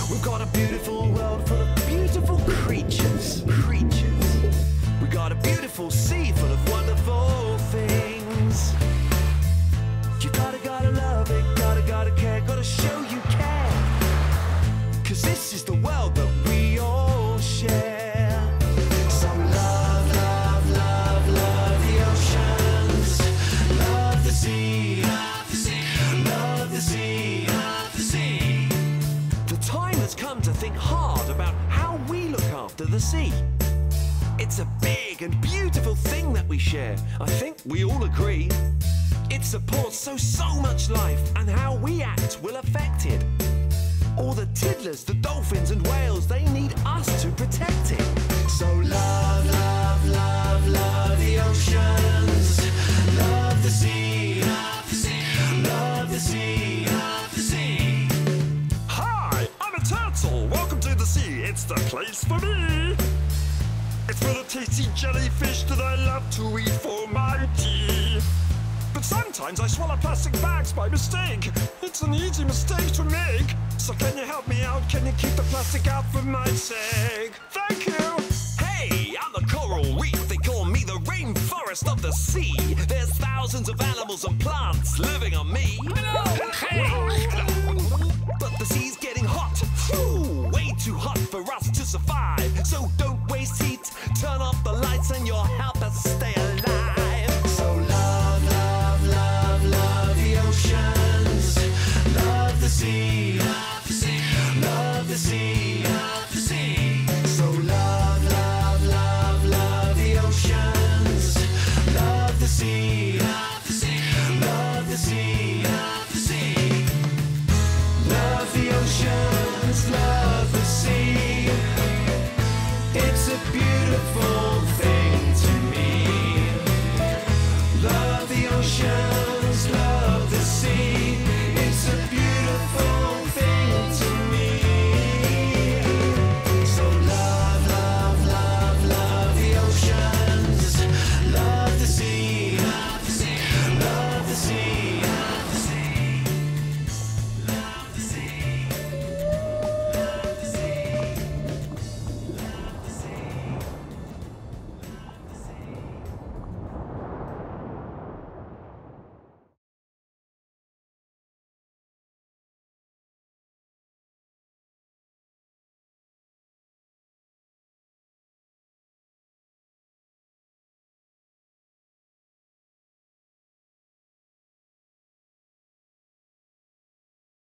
We've got a beautiful world full of beautiful creatures. We've got a beautiful sea full of wonderful things. You gotta love it, gotta care, gotta show you care. 'Cause this is the world that we all share. So love, love, love, love the oceans. Love the sea, love the sea, love the sea, love the sea. The time has come to think hard about how we look after the sea. It's a big and beautiful thing that we share. I think we all agree. It supports so much life, and how we act will affect it. All the tiddlers, the dolphins and whales, they need us to protect it. So love, love, love, love the oceans. Love the sea, love the sea, love the sea, love the sea. Hi, I'm a turtle. Welcome to the sea. It's the place for me. It's full of tasty jellyfish that I love to eat for my tea. But sometimes I swallow plastic bags by mistake. It's an easy mistake to make. So can you help me out? Can you keep the plastic out for my sake? Thank you! Hey, I'm a coral reef. They call me the rainforest of the sea. There's thousands of animals and plants living on me. Hey! But the sea's getting hot. Whew, way too hot for us to survive. So don't waste heat. Turn off the lights and you'll help us stay alive. So love, love, love, love the oceans. Love the sea, love the sea, love the sea, love the sea. So love, love, love, love the oceans. Love the sea, love the sea, love the sea, love the sea. Love the ocean.